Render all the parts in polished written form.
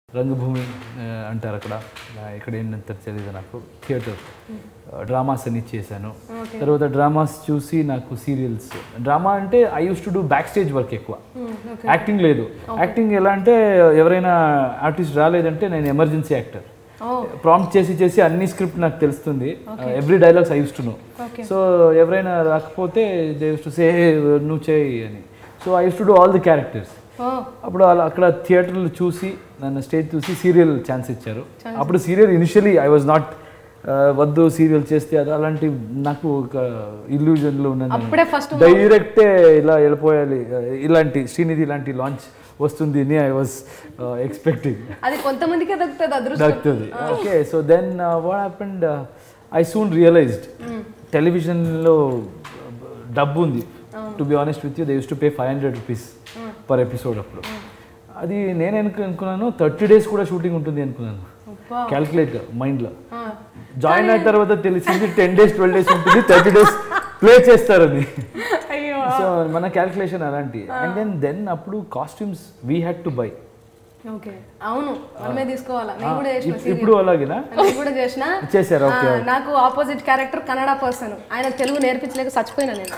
రంగభూమి అంటారు అక్కడ ఇక్కడ ఏంటంటే తెలియదు నాకు థియేటర్ డ్రామాస్ అన్ని చేశాను తర్వాత డ్రామాస్ చూసి నాకు సీరియల్స్ డ్రామా అంటే I used to do back stage work ఎక్కువ యాక్టింగ్ లేదు యాక్టింగ్ ఎలా అంటే ఎవరైనా ఆర్టిస్ట్ రాలేదంటే నేను ఎమర్జెన్సీ యాక్టర్ ప్రాంప్ట్ చేసి చేసి అన్ని స్క్రిప్ట్ నాకు తెలుస్తుంది every dialogues I used to know so ఎవరైనా రాకపోతే దే యూస్ టు సే నువ్వు చేయి అని so I used to do all the characters అప్పుడు అలా అక్కడ థియేటర్లు చూసి నన్ను స్టేజ్ చూసి సీరియల్ ఛాన్స్ ఇచ్చారు అప్పుడు serial initially I was not వద్దు సీరియల్ చేస్తే అది అలాంటి నాకు ఒక ఇల్యూజన్లో ఉన్నాను డైరెక్టే ఇలా వెళ్ళిపోయాలి ఇలాంటి శ్రీనిధి ఇలాంటి లాంచ్ వస్తుంది అని ఐ వాజ్ ఎక్స్పెక్టింగ్ అది కొంతమందికి దక్కుతుంది okay so then what happened I soon realized టెలివిజన్లో డబ్బు ఉంది to be honest with you they used to pay 500 rupees per episode అప్పుడు అది నేను అనుకున్నాను 30 days కూడా షూటింగ్ ఉంటుంది అనుకున్నాను క్యాల్కులేట్ మైండ్లో జాయిన్ అయిన తర్వాత తెలిసింది 10 days 12 days ఉంటుంది 30 days ప్లే చేస్తారు అది సో మన క్యాల్కులేషన్ అలాంటి అండ్ దెన్ అప్పుడు costumes we had to buy అవును మనమే తీసుకోవాలా నేను కూడా చేసిన ఇప్పుడు అలాగేనా నేను కూడా చేసిన చేశారు ఓకే నాకు ఆపోజిట్ క్యారెక్టర్ కన్నడ పర్సన్ ఆయన తెలుగు నేర్పించలేక చచ్చిపోయినా నేను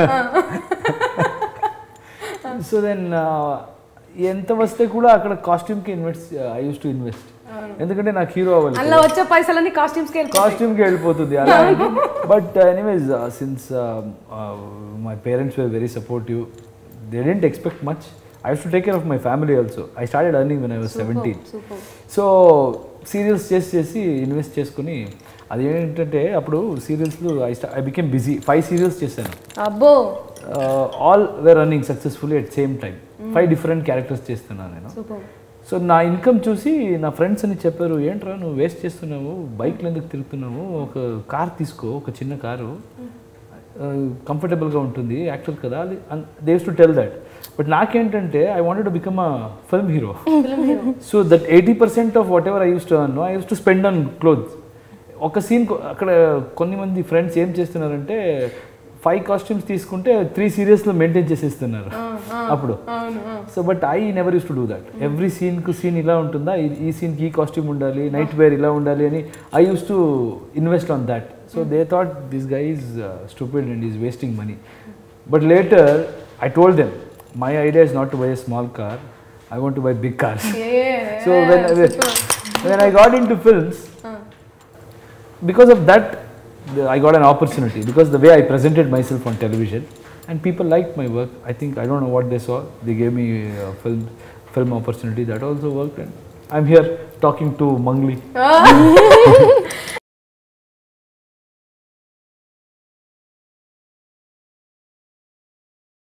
సో దెన్ ఎంత వస్తే కూడా అక్కడ కాస్ట్యూమ్కి ఐ యూస్ టు ఇన్వెస్ట్ ఎందుకంటే నాకు హీరో అవ్వాలి అలా వచ్చే పైసలన్నీ కాస్ట్యూమ్స్కి వెళ్ళిపోతుంది అలా but anyways since my parents were very supportive they didn't expect much I used to take care of my family also. I started earning when I was 17. So serials చేసి ఇన్వెస్ట్ చేసుకుని అది ఏంటంటే అప్పుడు సీరియల్స్లో ఐ బికేమ్ బిజీ 5 సీరియల్స్ చేశాను అబ్బో all were running successfully at same time 5 different characters చేస్తున్నాను నేను సో నా ఇన్కమ్ చూసి నా ఫ్రెండ్స్ అని చెప్పారు ఏంట్రా నువ్వు వేస్ట్ చేస్తున్నావు బైక్లు ఎందుకు తిరుగుతున్నావు ఒక కార్ తీసుకో ఒక చిన్న కారు కంఫర్టబుల్గా ఉంటుంది యాక్చువల్ కదా they used to tell that but నాకేంటంటే I wanted to become a film hero so that 80% of whatever I used to earn I used to spend on clothes ఒక scene అక్కడ కొన్ని మంది friends ఏం చేస్తున్నారంటే 5 costumes తీసుకుంటే 3 సీరియల్స్లో maintain చేసేస్తున్నారు అప్పుడు so but I never used to do that every సీన్కు సీన్ ఇలా ఉంటుందా ఈ సీన్కి ఈ కాస్ట్యూమ్ ఉండాలి నైట్ వేర్ ఇలా ఉండాలి అని I used to invest on that so they thought this guy is stupid and is wasting money but later I told them my idea is not to buy a small car. I want to buy big cars. So when I got into films, because of that, I got an opportunity. Because the way I presented myself on television, and people liked my work. I think I don't know what they saw. They gave me a film opportunity that also worked. And I'm here talking to Mangli.